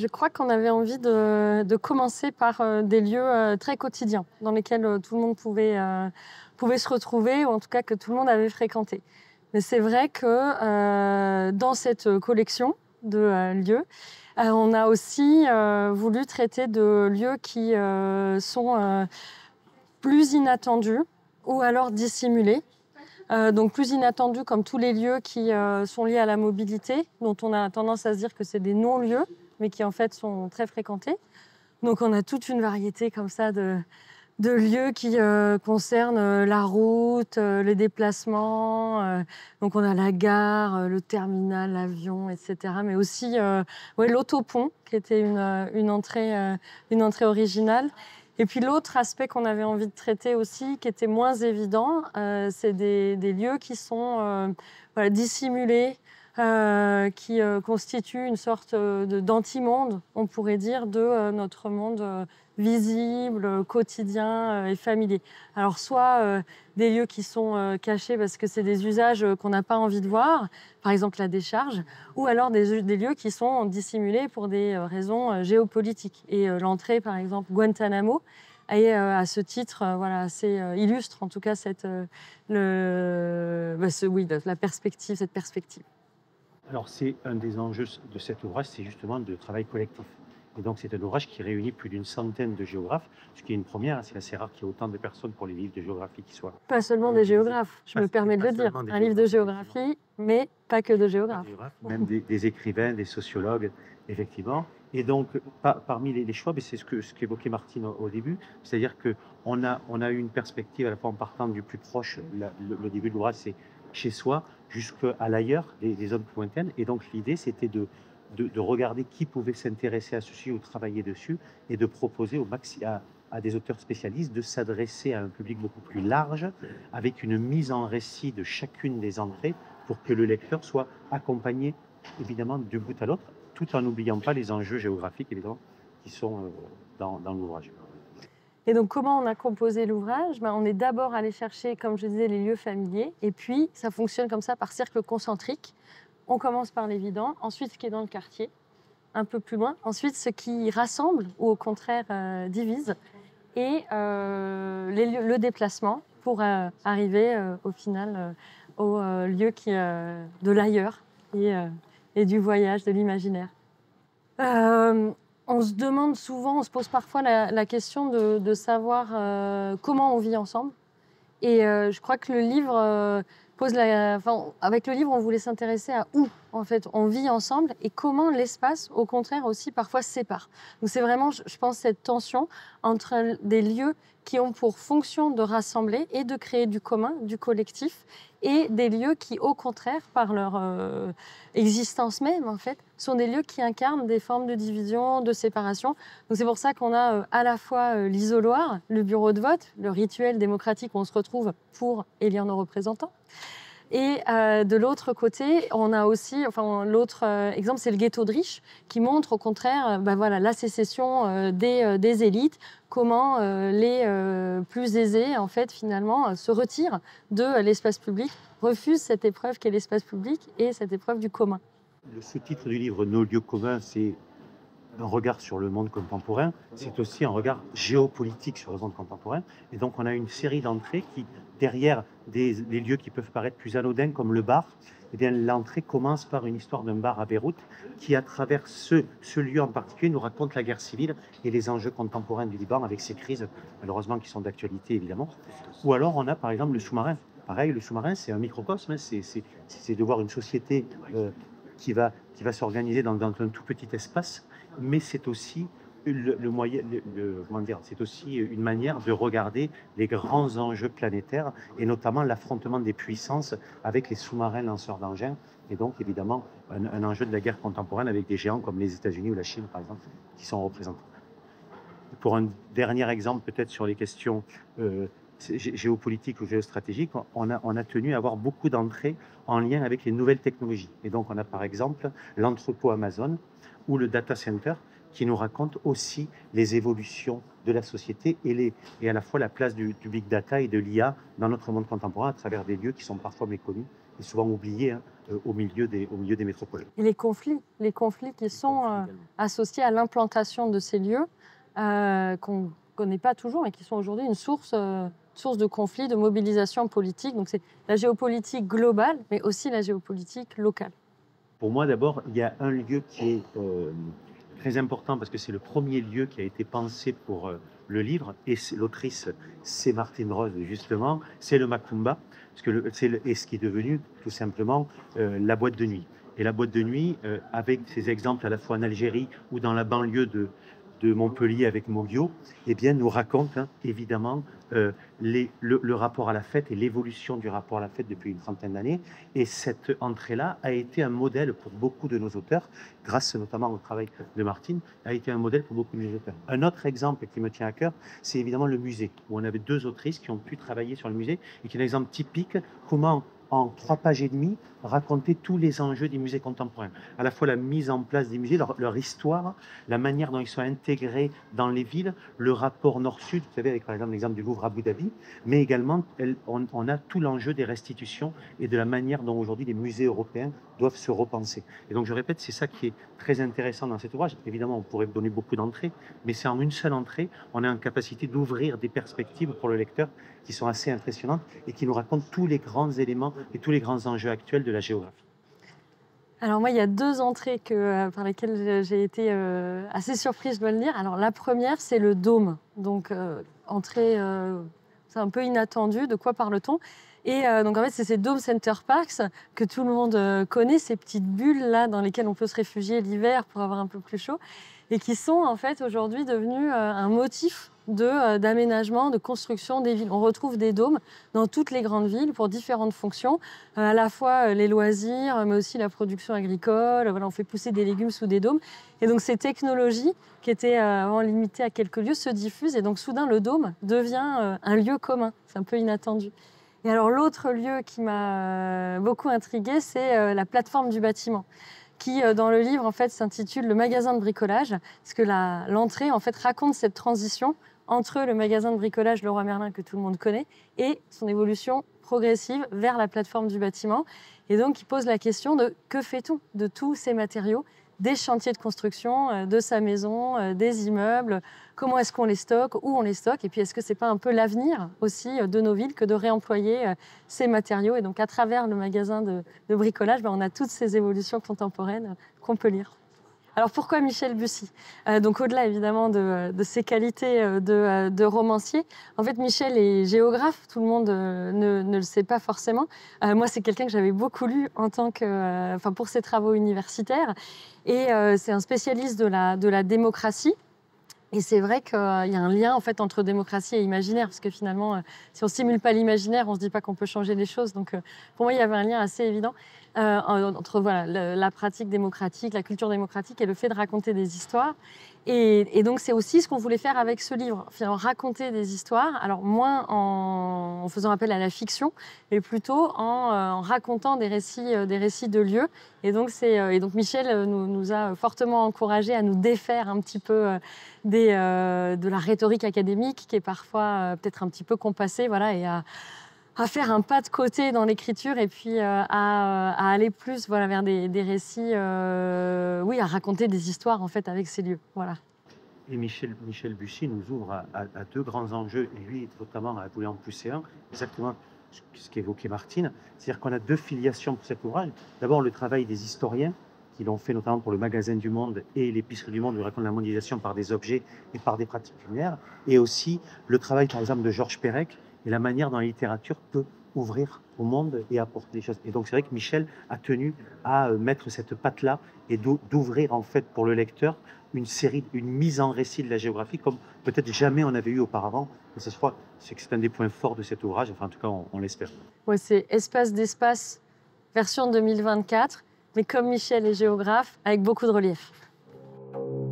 Je crois qu'on avait envie de commencer par des lieux très quotidiens dans lesquels tout le monde pouvait se retrouver, ou en tout cas que tout le monde avait fréquenté. Mais c'est vrai que dans cette collection de lieux, on a aussi voulu traiter de lieux qui sont plus inattendus ou alors dissimulés. Donc plus inattendus comme tous les lieux qui sont liés à la mobilité, dont on a tendance à se dire que c'est des non-lieux, mais qui en fait sont très fréquentés. Donc on a toute une variété comme ça de lieux qui concernent la route, les déplacements. Donc on a la gare, le terminal, l'avion, etc. Mais aussi ouais, l'autopont, qui était une entrée originale. Et puis l'autre aspect qu'on avait envie de traiter aussi, qui était moins évident, c'est des lieux qui sont voilà, dissimulés, qui constituent une sorte d'anti-monde, on pourrait dire, de notre monde visible, quotidien et familier. Alors soit des lieux qui sont cachés parce que c'est des usages qu'on n'a pas envie de voir, par exemple la décharge, ou alors des lieux qui sont dissimulés pour des raisons géopolitiques. Et l'entrée, par exemple, Guantanamo, est à ce titre voilà, assez illustre, en tout cas, la perspective, cette perspective. Alors, c'est un des enjeux de cet ouvrage, c'est justement le travail collectif. Et donc, c'est un ouvrage qui réunit plus d'une centaine de géographes, ce qui est une première. C'est assez rare qu'il y ait autant de personnes pour les livres de géographie qui soient. Pas seulement des géographes, je me permets de le dire. Un livre de géographie, mais pas que de géographes. Même des écrivains, des sociologues, effectivement. Et donc, parmi les choix, c'est ce qu'évoquait Martine au début, c'est-à-dire qu'on a eu une perspective à la fois en partant du plus proche, le début de l'ouvrage, c'est chez soi, jusqu'à l'ailleurs, les zones plus lointaines. Et donc, l'idée, c'était de regarder qui pouvait s'intéresser à ceci ou travailler dessus et de proposer à des auteurs spécialistes de s'adresser à un public beaucoup plus large avec une mise en récit de chacune des entrées pour que le lecteur soit accompagné évidemment du bout à l'autre tout en n'oubliant pas les enjeux géographiques évidemment qui sont dans l'ouvrage. Et donc, comment on a composé l'ouvrage? On est d'abord allé chercher, comme je disais, les lieux familiers. Et puis, ça fonctionne comme ça, par cercle concentrique. On commence par l'évident, ensuite ce qui est dans le quartier, un peu plus loin. Ensuite, ce qui rassemble ou au contraire divise. Et le déplacement pour arriver au final au lieu de l'ailleurs et du voyage, de l'imaginaire. On se demande souvent, on se pose parfois la question de savoir comment on vit ensemble. Et je crois que le livre avec le livre, on voulait s'intéresser à où, en fait, on vit ensemble et comment l'espace, au contraire, aussi parfois sépare. Donc c'est vraiment, je pense, cette tension entre des lieux qui ont pour fonction de rassembler et de créer du commun, du collectif, et des lieux qui, au contraire, par leur existence même, en fait, sont des lieux qui incarnent des formes de division, de séparation. Donc c'est pour ça qu'on a à la fois l'isoloir, le bureau de vote, le rituel démocratique où on se retrouve pour élire nos représentants. Et de l'autre côté, on a aussi, l'autre exemple, c'est le ghetto de riches, qui montre au contraire la sécession des élites, comment les plus aisés, en fait, finalement, se retirent de l'espace public, refusent cette épreuve qu'est l'espace public et cette épreuve du commun. Le sous-titre du livre, Nos lieux communs, c'est un regard sur le monde contemporain, c'est aussi un regard géopolitique sur le monde contemporain. Et donc, on a une série d'entrées qui, derrière des lieux qui peuvent paraître plus anodins, comme le bar, eh bien, l'entrée commence par une histoire d'un bar à Beyrouth qui, à travers ce lieu en particulier, nous raconte la guerre civile et les enjeux contemporains du Liban avec ces crises, malheureusement, qui sont d'actualité, évidemment. Ou alors, on a, par exemple, le sous-marin. Pareil, le sous-marin, c'est un microcosme, c'est de voir une société qui va s'organiser dans un tout petit espace, mais c'est aussi c'est aussi une manière de regarder les grands enjeux planétaires et notamment l'affrontement des puissances avec les sous-marins lanceurs d'engins et donc évidemment un enjeu de la guerre contemporaine avec des géants comme les États-Unis ou la Chine par exemple qui sont représentés. Pour un dernier exemple peut-être sur les questions géopolitiques ou géostratégiques, on a tenu à avoir beaucoup d'entrées en lien avec les nouvelles technologies. Et donc, on a par exemple l'entrepôt Amazon ou le data center qui nous raconte aussi les évolutions de la société et à la fois la place du big data et de l'IA dans notre monde contemporain à travers des lieux qui sont parfois méconnus est souvent oublié hein, au milieu des métropoles. Et les conflits qui sont associés à l'implantation de ces lieux, qu'on ne connaît pas toujours, mais qui sont aujourd'hui une source de conflits, de mobilisation politique. Donc c'est la géopolitique globale, mais aussi la géopolitique locale. Pour moi, d'abord, il y a un lieu qui est très important parce que c'est le premier lieu qui a été pensé pour le livre. Et l'autrice, c'est Martine Rose, justement. C'est le Macumba, parce que et ce qui est devenu tout simplement la boîte de nuit. Et la boîte de nuit, avec ces exemples à la fois en Algérie ou dans la banlieue de Montpellier avec Mogio, eh bien, nous raconte hein, évidemment le rapport à la fête et l'évolution du rapport à la fête depuis une trentaine d'années. Et cette entrée-là a été un modèle pour beaucoup de nos auteurs, grâce notamment au travail de Martine, a été un modèle pour beaucoup de nos auteurs. Un autre exemple qui me tient à cœur, c'est évidemment le musée, où on avait 2 autrices qui ont pu travailler sur le musée et qui est un exemple typique comment en 3 pages et demie, raconter tous les enjeux des musées contemporains. À la fois la mise en place des musées, leur histoire, la manière dont ils sont intégrés dans les villes, le rapport nord-sud, vous savez, avec par exemple l'exemple du Louvre à Abu Dhabi, mais également, on a tout l'enjeu des restitutions et de la manière dont aujourd'hui les musées européens doivent se repenser. Et donc, je répète, c'est ça qui est très intéressant dans cet ouvrage. Évidemment, on pourrait donner beaucoup d'entrées, mais c'est en une seule entrée, on est en capacité d'ouvrir des perspectives pour le lecteur qui sont assez impressionnantes et qui nous racontent tous les grands éléments et tous les grands enjeux actuels de la géographie. Alors moi, il y a 2 entrées par lesquelles j'ai été assez surprise, je dois le dire. Alors la première, c'est le dôme. Donc entrée, c'est un peu inattendu. De quoi parle-t-on? Et donc en fait, c'est ces Dome Center Parks que tout le monde connaît, ces petites bulles là dans lesquelles on peut se réfugier l'hiver pour avoir un peu plus chaud, et qui sont en fait aujourd'hui devenus un motif d'aménagement, de construction des villes. On retrouve des dômes dans toutes les grandes villes pour différentes fonctions, à la fois les loisirs, mais aussi la production agricole. Voilà, on fait pousser des légumes sous des dômes. Et donc ces technologies, qui étaient avant limitées à quelques lieux, se diffusent. Et donc soudain, le dôme devient un lieu commun. C'est un peu inattendu. Et alors l'autre lieu qui m'a beaucoup intriguée, c'est la plateforme du bâtiment, qui dans le livre en fait s'intitule Le magasin de bricolage, parce que l'entrée en fait raconte cette transition entre le magasin de bricolage Leroy Merlin que tout le monde connaît et son évolution progressive vers la plateforme du bâtiment. Et donc il pose la question de que fait-on de tous ces matériaux, des chantiers de construction, de sa maison, des immeubles, comment est-ce qu'on les stocke, où on les stocke, et puis est-ce que c'est pas un peu l'avenir aussi de nos villes que de réemployer ces matériaux. Et donc à travers le magasin de bricolage, on a toutes ces évolutions contemporaines qu'on peut lire. Alors pourquoi Michel Bussy? Donc au-delà évidemment de ses qualités de romancier, en fait Michel est géographe, tout le monde ne le sait pas forcément. Moi c'est quelqu'un que j'avais beaucoup lu en tant que, pour ses travaux universitaires, et c'est un spécialiste de la démocratie. Et c'est vrai qu'il y a un lien en fait entre démocratie et imaginaire, parce que finalement, si on ne stimule pas l'imaginaire, on ne se dit pas qu'on peut changer les choses. Donc pour moi, il y avait un lien assez évident entre la pratique démocratique, la culture démocratique et le fait de raconter des histoires. Et donc c'est aussi ce qu'on voulait faire avec ce livre, finalement raconter des histoires, alors moins en faisant appel à la fiction, mais plutôt en racontant des récits de lieux. Et donc Michel nous a fortement encouragés à nous défaire un petit peu de la rhétorique académique qui est parfois peut-être un petit peu compassée, voilà, et à faire un pas de côté dans l'écriture et puis à aller plus vers des récits, oui, à raconter des histoires en fait avec ces lieux. Voilà. Et Michel Bussy nous ouvre à 2 grands enjeux, et lui notamment à voulu en pousser un, exactement ce qu'évoquait Martine, c'est-à-dire qu'on a 2 filiations pour cet ouvrage. D'abord le travail des historiens, qui l'ont fait notamment pour le Magasin du Monde et l'Épicerie du Monde, où ils racontent la mondialisation par des objets et par des pratiques culinaires, et aussi le travail par exemple de Georges Perec, et la manière dont la littérature peut ouvrir au monde et apporter des choses. Et donc c'est vrai que Michel a tenu à mettre cette patte-là et d'ouvrir en fait pour le lecteur une mise en récit de la géographie comme peut-être jamais on avait eu auparavant. Et ça, je crois, c'est que c'est un des points forts de cet ouvrage, enfin en tout cas on l'espère. Ouais, c'est Espace d'espace version 2024, mais comme Michel est géographe, avec beaucoup de relief.